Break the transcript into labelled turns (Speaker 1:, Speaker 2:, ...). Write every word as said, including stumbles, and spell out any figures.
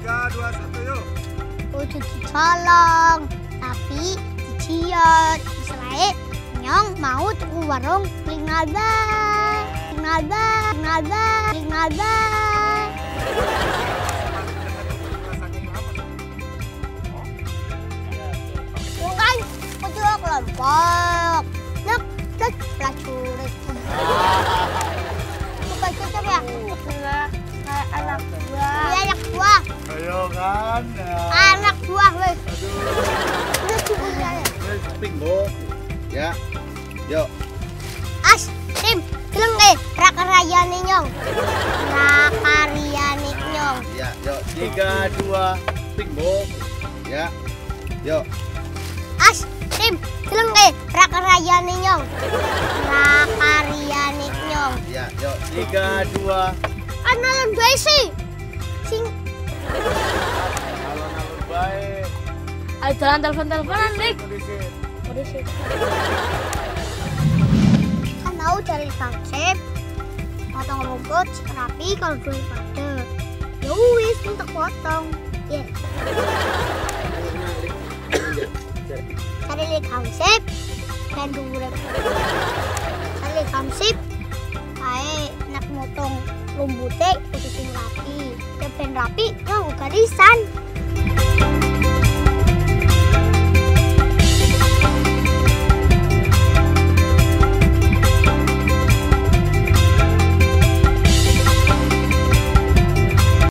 Speaker 1: Tiga, dua, satu, yuk.
Speaker 2: Kudu dicolong, tapi diciot. Selain nyong mau tuku warung Lingalba. Lingalba, Lingalba, Lingalba. Bukan, kudu kelompok. Nek, nek, prajurit. Bukan cocok ya? Kayak anak buah. Iya, anak buah.
Speaker 1: Ayo kan.
Speaker 2: Anak buah, wes.
Speaker 1: Aduh.
Speaker 2: Udah cukup ya.
Speaker 1: Wes, pinggok. Ya. Yuk.
Speaker 2: As, tim, geleng eh, prakarayane nyong. Prakarayane nyong.
Speaker 1: Ya, yuk. Tiga, dua, pinggok. Ya. Yuk.
Speaker 2: As, tim, geleng eh, prakarayane nyong. Prakarayane nyong.
Speaker 1: Ya, yuk. Tiga, dua.
Speaker 2: Analan bae sih. Sing
Speaker 1: Alon-alon baik.
Speaker 3: Ayo jalan telepon-teleponan, Dik.
Speaker 1: Kondisi.
Speaker 3: Kondisi.
Speaker 2: kan tahu dari Kang Cep. Potong rumput rapi kalau daripada. Ya wis, untuk potong. Ya. Cari li Kang Cep. Dan durep. Cari li Kang Cep. Ae nak motong rumputnya kudu sing rapi. Ya ben rapi, nyong garisan.